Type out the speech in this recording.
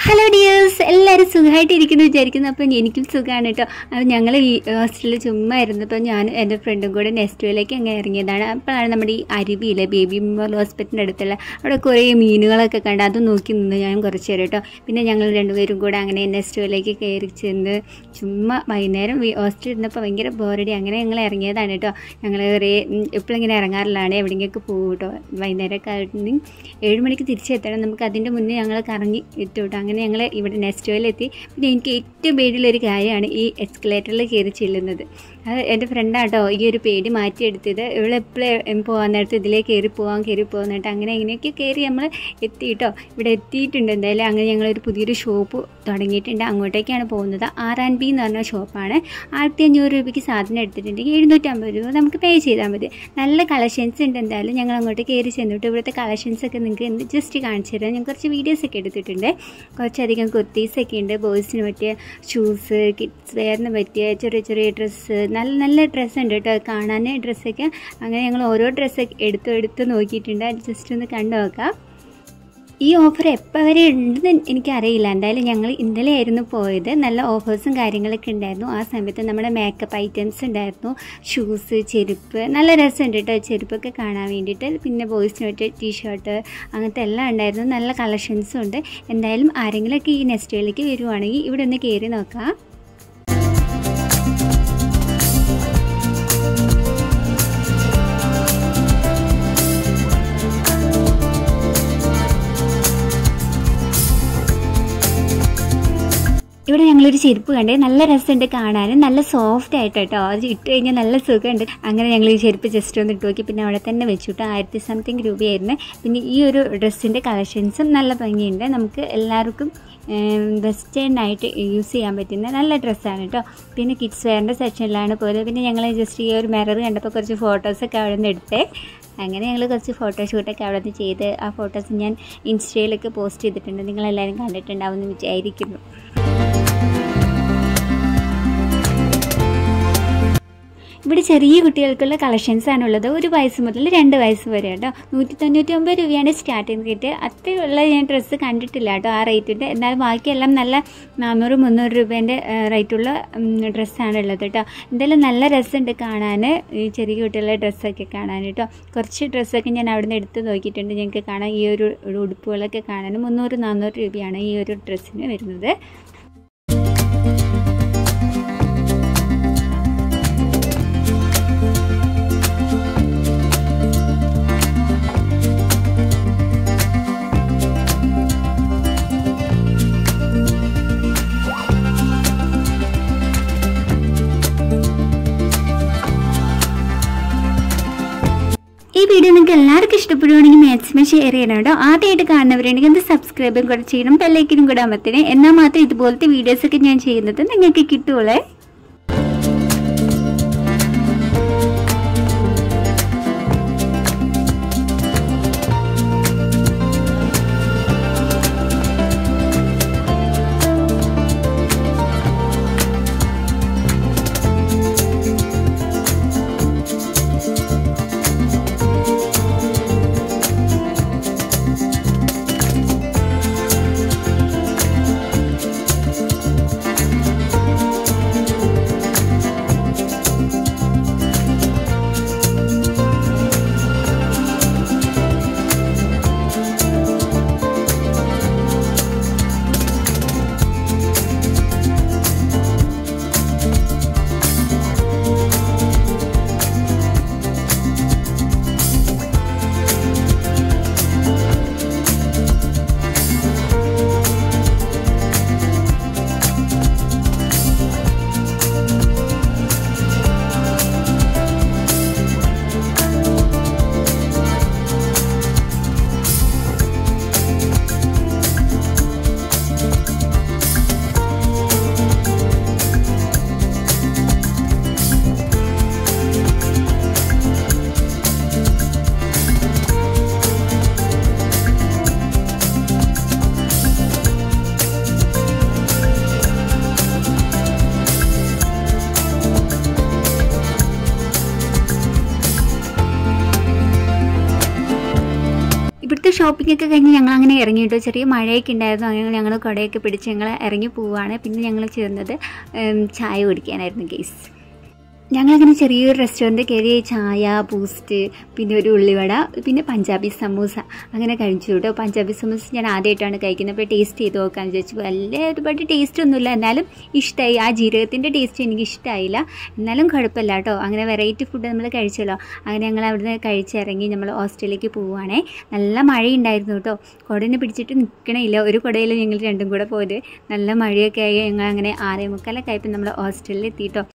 Hello dears, എല്ലാവരും സുഖമായിട്ടിരിക്കുന്നു വിചാരിക്കുന്നു. അപ്പം എനിക്കും സുഖമാണ് കേട്ടോ. അപ്പം ഞങ്ങൾ ഈ ഹോസ്റ്റലിൽ ചുമ്മാ ഇരുന്നപ്പോൾ ഞാൻ എൻ്റെ ഫ്രണ്ടും കൂടെ നെസ്റ്റോയിലേക്ക് അങ്ങനെ ഇറങ്ങിയതാണ്. അപ്പോഴാണ് നമ്മുടെ ഈ അരുവിയിലെ ബേബി മെമ്മോറിയൽ ഹോസ്പിറ്റലിൻ്റെ അടുത്തുള്ള അവിടെ കുറേ മീനുകളൊക്കെ കണ്ട് അത് നോക്കി നിന്ന് ഞാൻ കുറച്ച് നേരം കേട്ടോ. പിന്നെ ഞങ്ങൾ രണ്ടുപേരും കൂടെ അങ്ങനെ നെസ്റ്റോയിലേക്ക് കയറി ചെന്ന് ചുമ്മാ വൈകുന്നേരം ഹോസ്റ്റലിൽ ഇരുന്നപ്പോൾ ഭയങ്കര ബോറടി, അങ്ങനെ ഞങ്ങൾ ഇറങ്ങിയതാണ് കേട്ടോ. ഞങ്ങൾ എപ്പോഴും ഇങ്ങനെ ഇറങ്ങാറില്ലാണ്, എവിടെയെങ്കിലൊക്കെ പോകും കേട്ടോ. വൈകുന്നേരമൊക്കെ ആയിട്ട് 7 മണിക്ക് തിരിച്ചെത്തണം. നമുക്ക് അതിൻ്റെ മുന്നേ ഞങ്ങൾ കറങ്ങി എത്തും കേട്ടോ. അങ്ങനെ ഞങ്ങൾ ഇവിടെ നെസ്റ്റോയിലെത്തി. പിന്നെ എനിക്ക് ഏറ്റവും പേടിയുള്ളൊരു കാര്യമാണ് ഈ എസ്കലേറ്ററിൽ കയറി ചെല്ലുന്നത്. അത് എൻ്റെ ഫ്രണ്ടാട്ടോ ഈ ഒരു പേടി മാറ്റിയെടുത്തത്. ഇവളെപ്പോഴും പോകാൻ നേരത്ത് ഇതിലേ കയറി പോകുന്നിട്ട് അങ്ങനെ എങ്ങനെയൊക്കെ കയറി നമ്മൾ എത്തിയിട്ടോ. ഇവിടെ എത്തിയിട്ടുണ്ട് എന്തായാലും. അങ്ങനെ ഞങ്ങളൊരു പുതിയൊരു ഷോപ്പ് തുടങ്ങിയിട്ടുണ്ട്, അങ്ങോട്ടേക്കാണ് പോകുന്നത്. R&B എന്ന് പറഞ്ഞ ഷോപ്പാണ്. 1500 രൂപയ്ക്ക് സാധനം എടുത്തിട്ടുണ്ടെങ്കിൽ 750 രൂപ നമുക്ക് പേ ചെയ്താൽ മതി. നല്ല കളക്ഷൻസ് ഉണ്ട്. എന്തായാലും ഞങ്ങൾ അങ്ങോട്ട് കയറി ചെന്നിട്ട് ഇവിടുത്തെ കളക്ഷൻസൊക്കെ നിങ്ങൾക്ക് ജസ്റ്റ് കാണിച്ചു തരാം. ഞാൻ കുറച്ച് വീഡിയോസൊക്കെ എടുത്തിട്ടുണ്ട്. കുറച്ചധികം കുർത്തീസൊക്കെ ഉണ്ട്, ബോയ്സിന് പറ്റിയ ഷൂസ്, കിഡ്സ് വെയറിന് പറ്റിയ ചെറിയ ചെറിയ ഡ്രസ്സ്, നല്ല നല്ല ഡ്രസ്സ് ഉണ്ട് കേട്ടോ കാണാൻ ഡ്രസ്സൊക്കെ. അങ്ങനെ ഞങ്ങൾ ഓരോ ഡ്രസ്സൊക്കെ എടുത്ത് നോക്കിയിട്ടുണ്ട്. ജസ്റ്റ് ഒന്ന് കണ്ടു നോക്കാം. ഈ ഓഫർ എപ്പോൾ വരെ ഉണ്ടെന്ന് എനിക്കറിയില്ല. എന്തായാലും ഞങ്ങൾ ഇന്നലെ ആയിരുന്നു പോയത്. നല്ല ഓഫേഴ്സും കാര്യങ്ങളൊക്കെ ഉണ്ടായിരുന്നു. ആ സമയത്ത് നമ്മുടെ മേക്കപ്പ് ഐറ്റംസ് ഉണ്ടായിരുന്നു, ഷൂസ്, ചെരുപ്പ്. നല്ല രസമുണ്ട് കേട്ടോ ചെരുപ്പൊക്കെ കാണാൻ വേണ്ടിയിട്ട്. പിന്നെ ബോയ്സിന് പറ്റിയ ടീഷർട്ട് അങ്ങനത്തെ എല്ലാം ഉണ്ടായിരുന്നു. നല്ല കളക്ഷൻസും ഉണ്ട്. എന്തായാലും ആരെങ്കിലുമൊക്കെ ഈ നെസ്റ്റോയിലേക്ക് വരുവാണെങ്കിൽ ഇവിടെ ഒന്ന് കയറി നോക്കാം. ഇവിടെ ഞങ്ങളൊരു ചെരുപ്പ് കണ്ടേ, നല്ല രസമുണ്ട് കാണാൻ, നല്ല സോഫ്റ്റ് ആയിട്ട് കേട്ടോ. അത് ഇട്ട് കഴിഞ്ഞാൽ നല്ല സുഖമുണ്ട്. അങ്ങനെ ഞങ്ങൾ ഈ ചെരുപ്പ് ജസ്റ്റ് ഒന്ന് ഇട്ട് നോക്കി. പിന്നെ അവിടെ തന്നെ വെച്ചിട്ട് 1000 സംതിങ് രൂപയായിരുന്നു. പിന്നെ ഈ ഒരു ഡ്രസ്സിൻ്റെ കളക്ഷൻസും നല്ല ഭംഗിയുണ്ട്. നമുക്ക് എല്ലാവർക്കും വെസ്റ്റേൺ ആയിട്ട് യൂസ് ചെയ്യാൻ പറ്റുന്ന നല്ല ഡ്രസ്സാണ് കേട്ടോ. പിന്നെ കിഡ്സ് വെയറിൻ്റെ സെക്ഷനിലാണ് പോയത്. പിന്നെ ഞങ്ങൾ ജസ്റ്റ് ഈ ഒരു മിറർ കണ്ടപ്പോൾ കുറച്ച് ഫോട്ടോസൊക്കെ അവിടെ നിന്ന് എടുത്തേ. അങ്ങനെ ഞങ്ങൾ കുറച്ച് ഫോട്ടോഷൂട്ടൊക്കെ അവിടെ നിന്ന് ചെയ്ത് ആ ഫോട്ടോസ് ഞാൻ ഇൻസ്റ്റയിലൊക്കെ പോസ്റ്റ് ചെയ്തിട്ടുണ്ട്. നിങ്ങളെല്ലാവരും കണ്ടിട്ടുണ്ടാവുമെന്ന് വിചാരിക്കുന്നു. ഇവിടെ ചെറിയ കുട്ടികൾക്കുള്ള കളക്ഷൻസാണുള്ളത്. 1 വയസ്സ് മുതൽ 2 വയസ്സ് വരെ കേട്ടോ. 199 രൂപയാണ് സ്റ്റാർട്ടിങ് റേറ്റ്. അത്രയുള്ള ഞാൻ ഡ്രസ്സ് കണ്ടിട്ടില്ല കേട്ടോ ആ റേറ്റിൻ്റെ. എന്നാലും ബാക്കിയെല്ലാം നല്ല 400-300 രൂപേൻ്റെ റേറ്റുള്ള ഡ്രസ്സാണുള്ളത് കേട്ടോ. എന്തായാലും നല്ല രസമുണ്ട് കാണാൻ, ഈ ചെറിയ കുട്ടികളുടെ ഡ്രസ്സൊക്കെ കാണാൻ കേട്ടോ. കുറച്ച് ഡ്രസ്സൊക്കെ ഞാൻ അവിടെ നിന്ന് എടുത്ത് നോക്കിയിട്ടുണ്ട്. ഞങ്ങൾക്ക് കാണാൻ ഈ ഒരു ഉടുപ്പുകളൊക്കെ കാണാൻ 300-400 രൂപയാണ് ഈ ഒരു ഡ്രസ്സിന് വരുന്നത്. ഈ വീഡിയോ നിങ്ങൾക്ക് എല്ലാവർക്കും ഇഷ്ടപ്പെടുകയാണെങ്കിൽ മാക്സിമം ഷെയർ ചെയ്യണം കേട്ടോ. ആദ്യമായിട്ട് കാണുന്നവരുണ്ടെങ്കിൽ ഒന്ന് സബ്സ്ക്രൈബും കൂടെ ചെയ്യണം, ബെല്ലൈക്കനും കൂടെ അമർത്തണേ. എന്നാൽ മാത്രം ഇതുപോലത്തെ വീഡിയോസൊക്കെ ഞാൻ ചെയ്യുന്നത് നിങ്ങൾക്ക് കിട്ടുള്ളേ. ഷോപ്പിംഗ് ഒക്കെ കഴിഞ്ഞ് ഞങ്ങൾ അങ്ങനെ ഇറങ്ങി കേട്ടോ. ചെറിയ മഴയൊക്കെ ഉണ്ടായിരുന്നു. അങ്ങനെ ഞങ്ങൾ കുടയൊക്കെ പിടിച്ച് ഞങ്ങൾ ഇറങ്ങി പോവുകയാണ്. പിന്നെ ഞങ്ങൾ ചേർന്നത് ചായ കുടിക്കാനായിരുന്നു ഗൈസ്. ഞങ്ങളങ്ങനെ ചെറിയൊരു റെസ്റ്റോറൻറ്റ് കയറി ചായ, ബൂസ്റ്റ്, പിന്നെ ഒരു ഉള്ളിവട, പിന്നെ പഞ്ചാബി സമൂസ അങ്ങനെ കഴിച്ചു കേട്ടോ. പഞ്ചാബി സമൂസ ഞാൻ ആദ്യമായിട്ടാണ് കഴിക്കുന്നത്. അപ്പോൾ ടേസ്റ്റ് ചെയ്ത് നോക്കാമെന്ന് വിചാരിച്ചു. വലിയ ഒരുപാട് ടേസ്റ്റ് ഒന്നുമില്ല, എന്നാലും ഇഷ്ടമായി. ആ ജീരകത്തിൻ്റെ ടേസ്റ്റ് എനിക്ക് ഇഷ്ടമായില്ല, എന്നാലും കുഴപ്പമില്ല കേട്ടോ. അങ്ങനെ വെറൈറ്റി ഫുഡ് നമ്മൾ കഴിച്ചല്ലോ. അങ്ങനെ ഞങ്ങൾ അവിടുന്ന് കഴിച്ചിറങ്ങി നമ്മൾ ഹോസ്റ്റലിലേക്ക് പോവുകയാണേ. നല്ല മഴയുണ്ടായിരുന്നു കേട്ടോ. കുടനെ പിടിച്ചിട്ട് നിൽക്കണില്ല. ഒരു കുടയിൽ ഞങ്ങൾ രണ്ടും കൂടെ പോയത്. നല്ല മഴയൊക്കെ ആയി ഞങ്ങൾ അങ്ങനെ 6:45 ആയപ്പോൾ നമ്മൾ ഹോസ്റ്റലിൽ എത്തിയിട്ടോ.